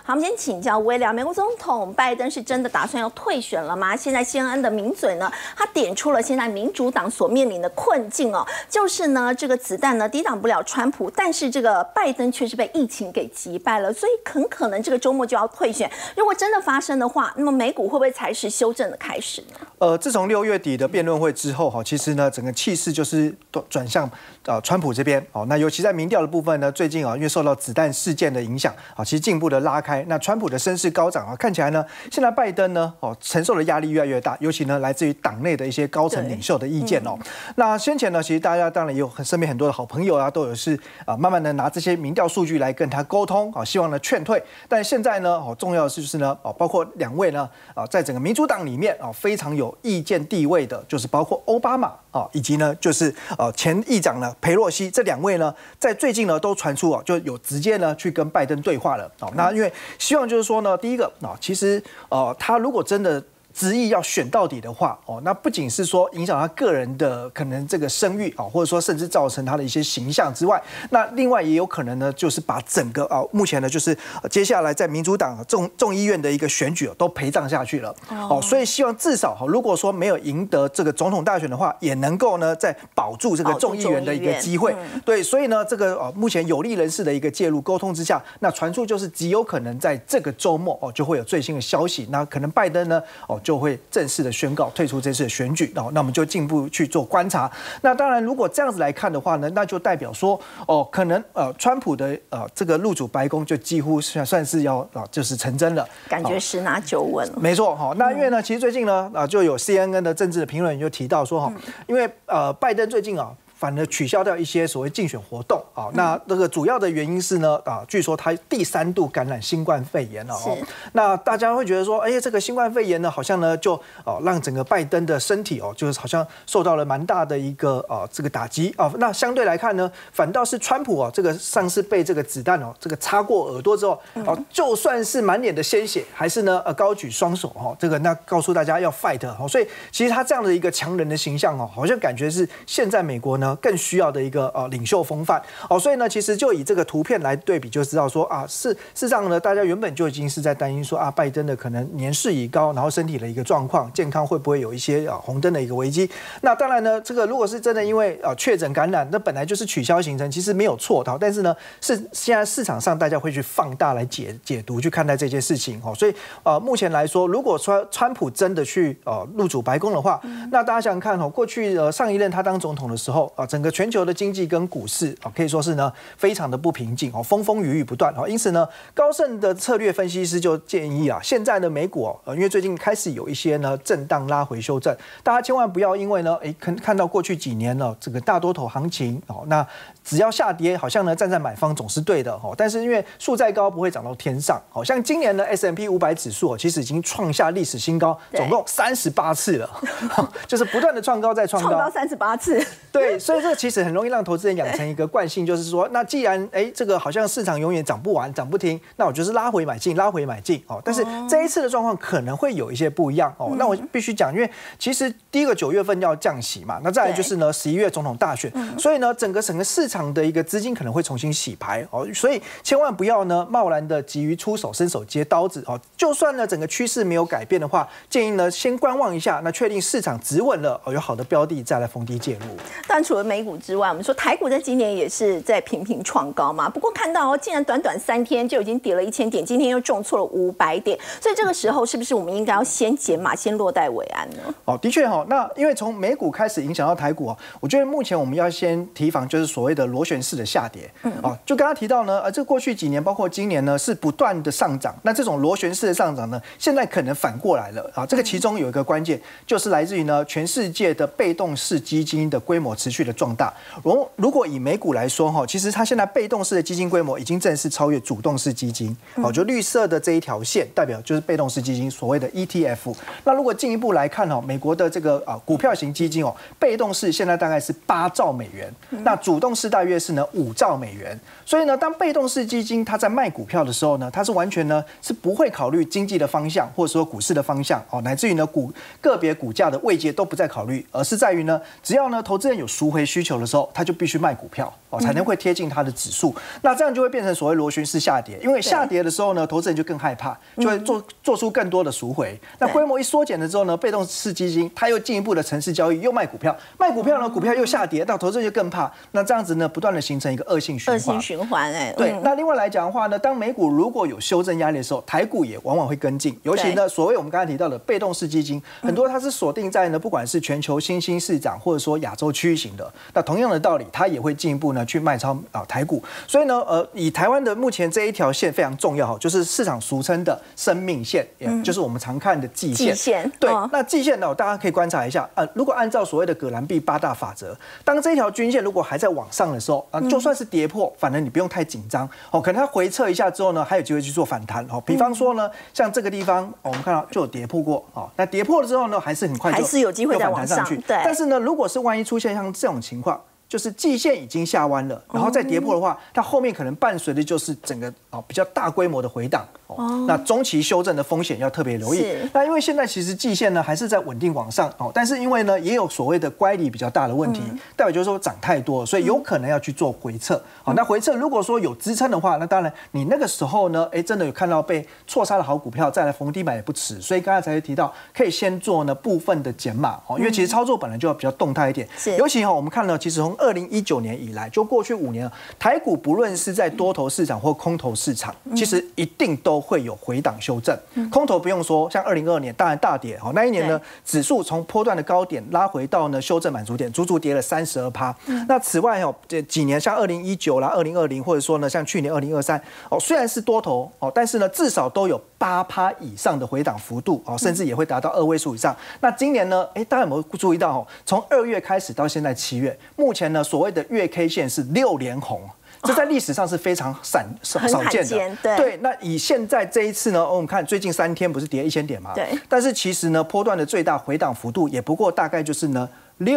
好，我们先请教威廉，美国总统拜登是真的打算要退选了吗？现在CNN的名嘴呢，他点出了现在民主党所面临的困境哦，就是呢这个子弹呢抵挡不了川普，但是这个拜登却是被疫情给击败了，所以很可能这个周末就要退选。如果真的发生的话，那么美股会不会才是修正的开始呢？ 自从6月底的辩论会之后，其实呢整个气势就是转向川普这边。那尤其在民调的部分呢，最近因为受到子弹事件的影响，其实进一步的拉开。那川普的声势高涨看起来呢，现在拜登呢承受的压力越来越大，尤其呢来自于党内的一些高层领袖的意见那先前呢，其实大家当然也有身边很多的好朋友都有是慢慢的拿这些民调数据来跟他沟通希望呢劝退。但现在呢重要的是就是呢包括两位呢在整个民主党里面非常有意见地位的，就是包括奥巴马以及呢就是前议长呢裴洛西，这两位呢在最近呢都传出就有直接呢去跟拜登对话了那因为希望就是说呢，第一个其实他如果真的执意要选到底的话那不仅是说影响他个人的可能这个声誉或者说甚至造成他的一些形象之外，那另外也有可能呢，就是把整个目前呢就是接下来在民主党众议院的一个选举都陪葬下去了所以希望至少如果说没有赢得这个总统大选的话，也能够呢再保住这个众议员的一个机会。对，所以呢这个目前有利人士的一个介入沟通之下，那传出就是极有可能在这个周末就会有最新的消息，那可能拜登呢就会正式的宣告退出这次的选举那我们就进一步去做观察。那当然，如果这样子来看的话呢，那就代表说可能川普的这个入主白宫就几乎算是要就是成真了， 感觉十拿九稳了。 没错那因为呢，其实最近呢就有 CNN 的政治的评论员就提到说因为拜登最近反而取消掉一些所谓竞选活动那这个主要的原因是呢据说他第3度感染新冠肺炎了那大家会觉得说，这个新冠肺炎呢，好像呢就让整个拜登的身体就是好像受到了蛮大的一个这个打击那相对来看呢，反倒是川普这个上次被这个子弹这个插过耳朵之后就算是满脸的鲜血，还是呢高举双手这个那告诉大家要 fight 所以其实他这样的一个强人的形象好像感觉是现在美国呢更需要的一个领袖风范所以呢，其实就以这个图片来对比，就知道说事实上呢，大家原本就已经是在担心说拜登的可能年事已高，然后身体的一个状况、健康会不会有一些红灯的一个危机。那当然呢，这个如果是真的因为确诊感染，那本来就是取消行程，其实没有错但是呢，现在市场上大家会去放大来解读去看待这件事情所以目前来说，如果说川普真的去入主白宫的话，那大家想想看过去上一任他当总统的时候整个全球的经济跟股市可以说是呢非常的不平静风风雨雨不断因此呢，高盛的策略分析师就建议现在的美股因为最近开始有一些呢震荡拉回修正，大家千万不要因为呢看到过去几年呢这个大多头行情那只要下跌好像呢站在买方总是对的但是因为树再高不会长到天上像今年的 S&P 500指数其实已经创下历史新高，总共38次了就是不断的创高再创高 38次对，所以这其实很容易让投资人养成一个惯性，就是说，那既然这个好像市场永远涨不完、涨不停，那我就是拉回买进但是这一次的状况可能会有一些不一样那我必须讲，因为其实第一个9月份要降息嘛，那再来就是呢11月总统大选，所以呢整个市场的一个资金可能会重新洗牌所以千万不要呢贸然的急于出手、伸手接刀子就算呢整个趋势没有改变的话，建议呢先观望一下，那确定市场止稳了有好的标的再来逢低介入。 但除了美股之外，我们说台股在今年也是在频频创高嘛。不过看到竟然短短3天就已经跌了1000点，今天又重挫了500点，所以这个时候是不是我们应该要先减码，先落袋为安呢？ 的确那因为从美股开始影响到台股我觉得目前我们要先提防就是所谓的螺旋式的下跌就刚刚提到呢这过去几年包括今年呢是不断的上涨，那这种螺旋式的上涨呢现在可能反过来了这个其中有一个关键就是来自于呢全世界的被动式基金的规模持续的壮大。如果以美股来说其实它现在被动式的基金规模已经正式超越主动式基金就绿色的这一条线代表就是被动式基金所谓的 ETF。那如果进一步来看美国的这个股票型基金被动式现在大概是8兆美元，那主动式大约是呢5兆美元。所以呢，当被动式基金它在卖股票的时候呢，它是完全呢是不会考虑经济的方向，或者说股市的方向乃至于呢个别股价的位阶都不再考虑，而是在于呢，只要呢投资人有赎回回需求的时候，它就必须卖股票才能会贴近它的指数。那这样就会变成所谓螺旋式下跌，因为下跌的时候呢，投资人就更害怕，就会做出更多的赎回。那规模一缩减了之后呢，被动式基金它又进一步的程式交易，又卖股票，卖股票呢，股票又下跌，那投资人就更怕。那这样子呢，不断的形成一个恶性循环。恶性循环， 对。那另外来讲的话呢，当美股如果有修正压力的时候，台股也往往会跟进。尤其呢，所谓我们刚才提到的被动式基金，很多它是锁定在呢，不管是全球新兴市场，或者说亚洲区域型的。那同样的道理，它也会进一步呢去卖超台股。所以呢，以台湾的目前这一条线非常重要，就是市场俗称的生命线，也就是我们常看的季线。对，那季线呢，大家可以观察一下，如果按照所谓的葛兰碧8大法则，当这条均线如果还在往上的时候，就算是跌破，反正你不用太紧张可能它回撤一下之后呢，还有机会去做反弹比方说呢，像这个地方我们看到就有跌破过那跌破了之后呢，还是很快就还是有机会再往上去。 对，但是呢，如果是万一出现像这种情况，就是季线已经下弯了，然后再跌破的话，它后面可能伴随的就是整个比较大规模的回档那中期修正的风险要特别留意。那因为现在其实季线呢还是在稳定往上但是因为呢也有所谓的乖离比较大的问题，代表就是说涨太多，所以有可能要去做回撤。那回撤如果说有支撑的话，那当然你那个时候呢，真的有看到被错杀的好股票，再来逢低买也不迟。所以刚才才提到，可以先做呢部分的减码因为其实操作本来就要比较动态一点。尤其我们看到，其实从2019年以来，就过去5年，台股不论是在多头市场或空头市场，其实一定都会有回档修正。空头不用说，像2022年当然大跌那一年呢，指数从波段的高点拉回到呢修正满足点，足足跌了32%。那此外这几年像2019啦、2020，或者说呢像去年2023虽然是多头但是呢至少都有8%以上的回档幅度甚至也会达到2位数以上。那今年呢，大家有没有注意到从2月开始到现在7月，目前呢所谓的月 K 线是6连红。这在历史上是非常少见的。对，那以现在这一次呢，我们看最近3天不是跌1000点吗？对。但是其实呢，波段的最大回档幅度也不过大概就是呢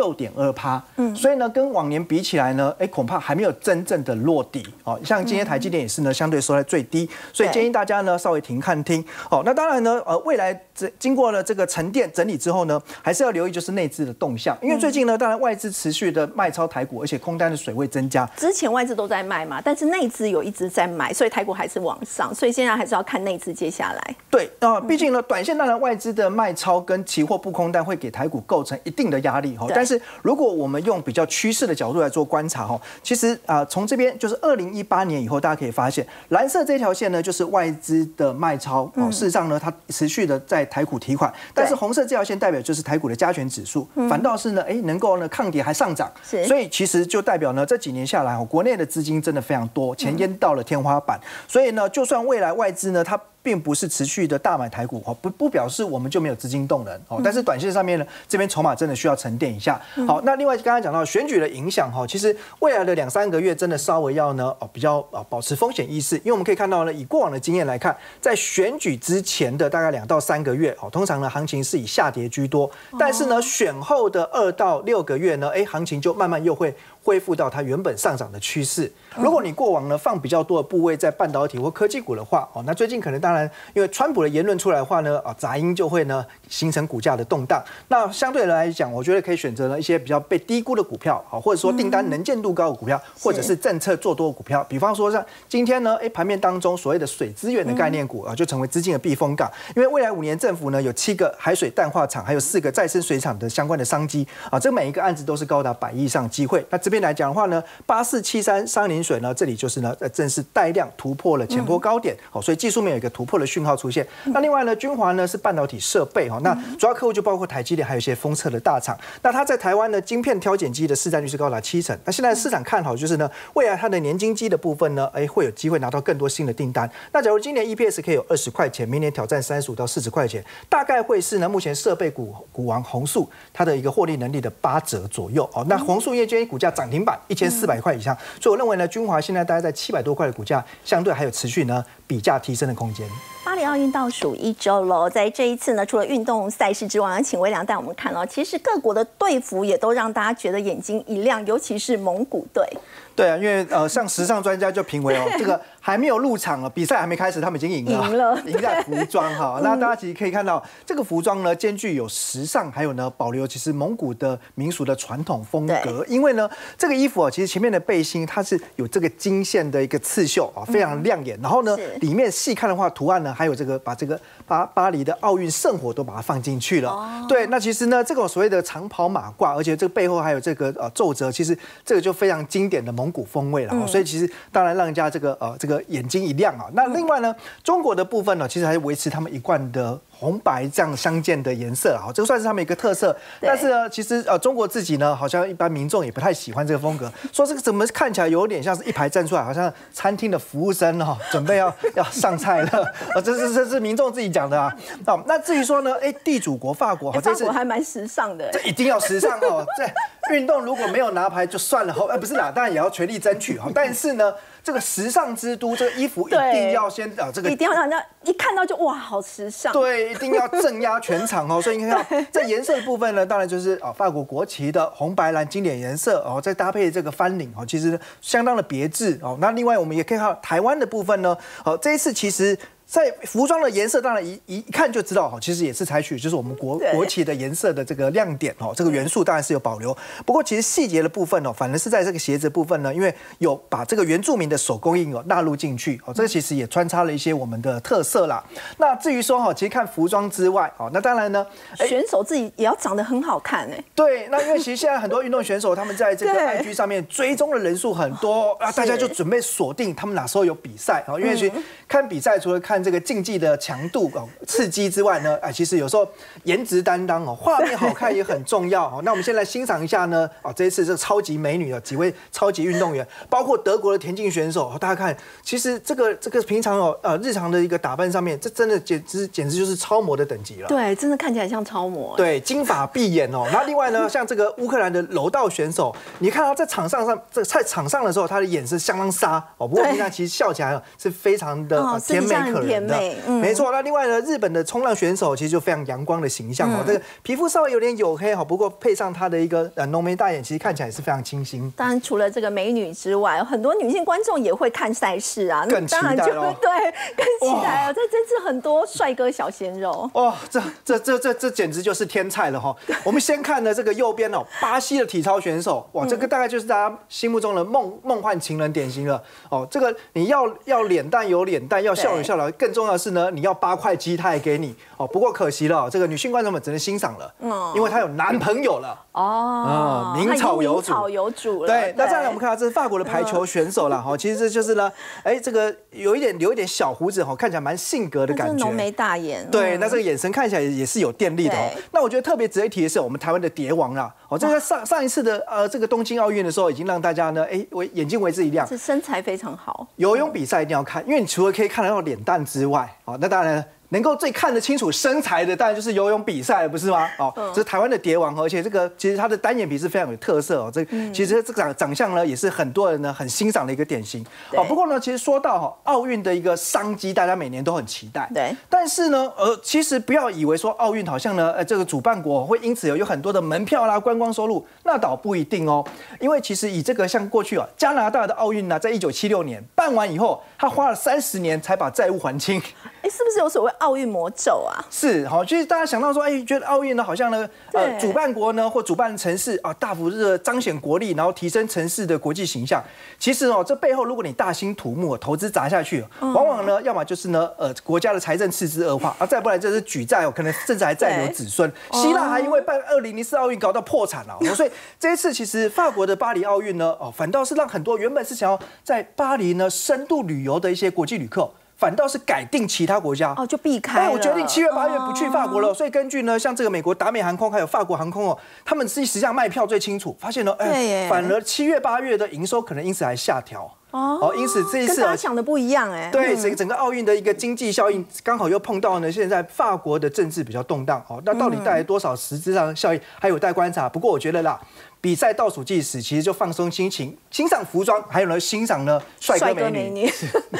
6.2%，所以呢，跟往年比起来呢，恐怕还没有真正的落底像今天台积电也是呢，相对收在最低，所以建议大家呢稍微停看听那当然呢，未来经过了这个沉淀整理之后呢，还是要留意就是内资的动向，因为最近呢，当然外资持续的卖超台股，而且空单的水位增加。 之前外资都在卖嘛，但是内资有一直在买，所以台股还是往上，所以现在还是要看内资接下来。 对毕竟呢，短线当然外资的卖超跟期货不空单会给台股构成一定的压力但是如果我们用比较趋势的角度来做观察其实从这边就是2018年以后，大家可以发现蓝色这条线呢就是外资的卖超事实上呢它持续的在台股提款，但是红色这条线代表就是台股的加权指数，反倒是呢能够呢抗跌还上涨，所以其实就代表呢这几年下来国内的资金真的非常多，钱淹到了天花板，所以呢就算未来外资呢它并不是持续的大买台股不表示我们就没有资金动能但是短线上面呢，这边筹码真的需要沉淀一下。好，那另外刚才讲到选举的影响其实未来的2-3个月真的稍微要呢比较保持风险意识，因为我们可以看到呢，以过往的经验来看，在选举之前的大概2到3个月通常呢行情是以下跌居多，但是呢选后的2到6个月呢，行情就慢慢又会恢复到它原本上涨的趋势。如果你过往呢放比较多的部位在半导体或科技股的话那最近可能当然因为川普的言论出来的话呢杂音就会呢形成股价的动荡。那相对来讲，我觉得可以选择呢一些比较被低估的股票或者说订单能见度高的股票，或者是政策做多的股票。比方说像今天呢盘面当中所谓的水资源的概念股就成为资金的避风港，因为未来5年政府呢有7个海水淡化厂，还有4个再生水厂的相关的商机这每一个案子都是高达100亿以上机会。那这边来讲的话呢，8473商林水呢，这里就是呢正式带量突破了前波高点所以技术面有一个突破的讯号出现。那另外呢，君华呢是半导体设备那主要客户就包括台积电，还有一些封测的大厂。那它在台湾的晶片挑拣机的市占率是高达70%。那现在市场看好就是呢，未来它的年金机的部分呢，会有机会拿到更多新的订单。那假如今年 EPS 可以有20块钱，明年挑战35到40块钱，大概会是呢目前设备股王宏塑它的一个获利能力的8折左右那宏塑业今天股价涨停板1400块以上，所以我认为呢，君华现在大概在700多块的股价，相对还有持续呢比价提升的空间。 巴黎奥运倒数1周喽，在这一次呢，除了运动赛事之外，要请微良带我们看其实各国的队服也都让大家觉得眼睛一亮，尤其是蒙古队。 对啊，因为像时尚专家就评为这个还没有入场哦，比赛还没开始，他们已经赢了，赢在服装哈。那大家其实可以看到，这个服装呢，兼具有时尚，还有呢保留其实蒙古的民俗的传统风格。因为呢，这个衣服啊，其实前面的背心它是有这个金线的一个刺绣啊，非常亮眼。然后呢，里面细看的话，图案呢还有这个把这个巴黎的奥运圣火都把它放进去了。对，那其实呢，这个所谓的长袍马褂，而且这个背后还有这个皱褶，其实这个就非常经典的蒙古风味了。所以其实当然让人家这个眼睛一亮啊。那另外呢，中国的部分呢，其实还是维持他们一贯的红白这样相间的颜色啊，这个算是他们一个特色。但是呢，其实中国自己呢，好像一般民众也不太喜欢这个风格，说这个怎么看起来有点像是一排站出来，好像餐厅的服务生哦，准备要上菜了。这是民众自己讲的啊。那至于说呢，地主国法国， 法国还蛮时尚的， 这一定要时尚哦。这运动如果没有拿牌就算了，不是啦，当然也要全力争取哈。但是呢，这个时尚之都，这个衣服一定要先这个一定要让人家一看到就哇，好时尚。 对，一定要镇压全场哦。所以你看到在颜色的部分呢，当然就是法国国旗的红白蓝经典颜色哦，再搭配这个翻领哦，其实相当的别致哦。那另外我们也可以看到台湾的部分呢，这一次其实在服装的颜色，当然一看就知道哈，其实也是采取就是我们国旗的颜色的这个亮点哦，这个元素当然是有保留。不过其实细节的部分哦，反而是在这个鞋子部分呢，因为有把这个原住民的手工印纳入进去哦，这个其实也穿插了一些我们的特色啦。那至于说其实看服装之外哦，那当然呢， 选手自己也要长得很好看哎。 对，那因为其实现在很多运动选手他们在这个 IG 上面追踪的人数很多啊，大家就准备锁定他们哪时候有比赛啊，因为其实看比赛除了看这个竞技的强度刺激之外呢，其实有时候颜值担当画面好看也很重要。那我们先来欣赏一下呢，这一次这个超级美女的几位超级运动员，包括德国的田径选手，大家看，其实这个平常日常的一个打扮上面，这真的简直就是超模的等级了。 对，真的看起来像超模。 对，金发碧眼哦。那另外呢，像这个乌克兰的柔道选手，你看到在场上的时候，他的眼神相当杀哦，不过平常其实笑起来是非常的甜美可人的。没错，那另外呢，日本的冲浪选手其实就非常阳光的形象这个皮肤稍微有点黝黑不过配上他的一个浓眉大眼，其实看起来也是非常清新。 当然，除了这个美女之外，很多女性观众也会看赛事啊， 更期待哦。 对，更期待哦。这次很多帅哥小鲜肉哦，这简直就是天菜了哈。我们先看呢这个右边巴西的体操选手，哇，这个大概就是大家心目中的梦幻情人典型了哦。这个你要脸蛋有脸蛋，要笑有笑容，更重要的是呢，你要8块肌他也给你哦。不过可惜了，这个女性观众们只能欣赏了，因为她有男朋友了哦，名草有主了。对，那再来我们看到这是法国的排球选手了哈，其实这就是呢，这个留一点小胡子看起来蛮性格的感觉， 浓眉大眼。 对，那这个眼神看起来也是有电力的哦。那我觉得特别值得一提的是我们台湾的蝶王啦，这个上一次的这个东京奥运的时候，已经让大家呢眼睛为之一亮， 这身材非常好。 游泳比赛一定要看，因为你除了可以看得到脸蛋之外，那当然能够最看得清楚身材的，当然就是游泳比赛，不是吗？这是台湾的蝶王，而且这个其实他的单眼皮是非常有特色哦。其实这个长相呢，也是很多人呢很欣赏的一个典型。不过呢，其实说到奥运的一个商机，大家每年都很期待。 对。 但是呢，其实不要以为说奥运好像呢，这个主办国会因此有很多的门票啦、观光收入，那倒不一定哦。因为其实以这个像过去加拿大的奥运呢，在1976年办完以后，他花了30年才把债务还清。 是不是有所谓奥运魔咒啊？ 是其实大家想到说，觉得奥运呢，好像呢，主办国呢或主办城市大幅的彰显国力，然后提升城市的国际形象。其实这背后如果你大兴土木，投资砸下去，往往呢，要么就是呢，国家的财政赤字恶化，再不然就是举债可能甚至还债留子孙。希腊还因为办2004奥运搞到破产了，所以这一次其实法国的巴黎奥运呢，反倒是让很多原本是想要在巴黎呢深度旅游的一些国际旅客，反倒是改定其他国家就避开了。 我决定7月8月不去法国了。所以根据呢，像这个美国达美航空还有法国航空他们实际上卖票最清楚，发现反而7月8月的营收可能因此还下调。因此这一次跟大家想的不一样对，整个奥运的一个经济效应刚好又碰到呢，现在法国的政治比较动荡那到底带来多少实质上的效益还有待观察。不过我觉得啦，比赛倒数计时，其实就放松心情，欣赏服装，还有呢欣赏呢帅哥美女。